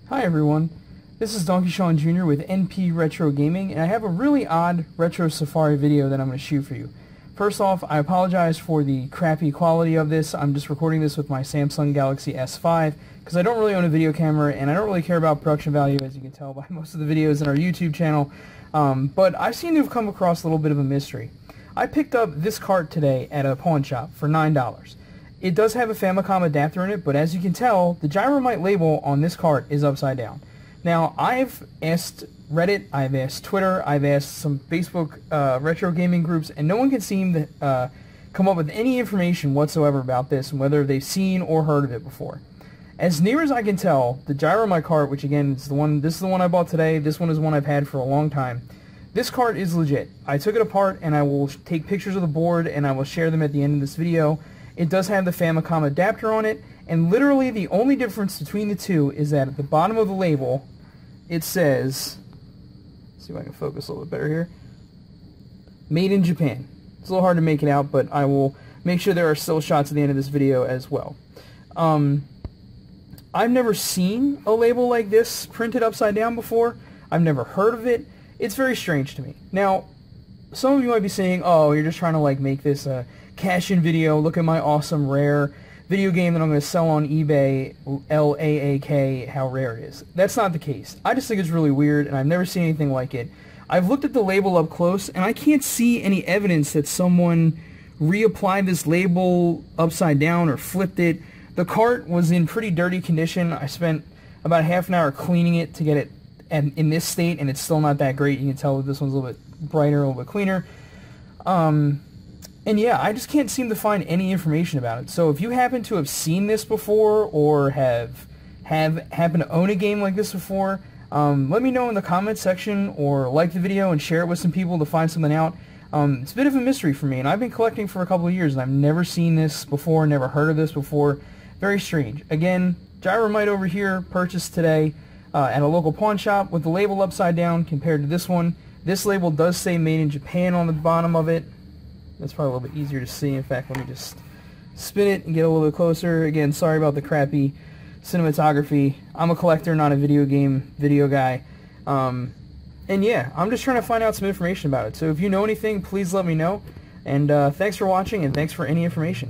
Hi everyone, this is Donkey Sean Jr. with NP Retro Gaming, and I have a really odd Retro Safari video that I'm going to shoot for you. First off, I apologize for the crappy quality of this. I'm just recording this with my Samsung Galaxy S5 because I don't really own a video camera and I don't really care about production value, as you can tell by most of the videos in our YouTube channel, but I seem to have come across a little bit of a mystery. I picked up this cart today at a pawn shop for $9. It does have a Famicom adapter in it, but as you can tell, the Gyromite label on this cart is upside down. Now, I've asked Reddit, I've asked Twitter, I've asked some Facebook retro gaming groups, and no one can seem to come up with any information whatsoever about this and whether they've seen or heard of it before. As near as I can tell, the Gyromite cart, which again is this is the one I bought today, this one is one I've had for a long time. This cart is legit. I took it apart and I will take pictures of the board and I will share them at the end of this video. It does have the Famicom adapter on it, and literally the only difference between the two is that at the bottom of the label it says, let's see if I can focus a little bit better here, Made in Japan. It's a little hard to make it out, but I will make sure there are still shots at the end of this video as well. I've never seen a label like this printed upside down before. I've never heard of it. It's very strange to me. Now, some of you might be saying, oh, you're just trying to like make this a cash-in video, look at my awesome rare video game that I'm going to sell on eBay, LAAK, how rare it is. That's not the case. I just think it's really weird, and I've never seen anything like it. I've looked at the label up close, and I can't see any evidence that someone reapplied this label upside down or flipped it. The cart was in pretty dirty condition. I spent about half an hour cleaning it to get it in this state, and it's still not that great. You can tell that this one's a little bit brighter, a little bit cleaner. And yeah, I just can't seem to find any information about it. So if you happen to have seen this before or have happened to own a game like this before, let me know in the comments section or like the video and share it with some people to find something out. It's a bit of a mystery for me, and I've been collecting for a couple of years and I've never seen this before, never heard of this before. Very strange. Again, Gyromite over here, purchased today at a local pawn shop with the label upside down compared to this one. This label does say Made in Japan on the bottom of it. That's probably a little bit easier to see. In fact, let me just spin it and get a little bit closer. Again, sorry about the crappy cinematography. I'm a collector, not a video guy. And yeah, I'm just trying to find out some information about it. So if you know anything, please let me know. And thanks for watching, and thanks for any information.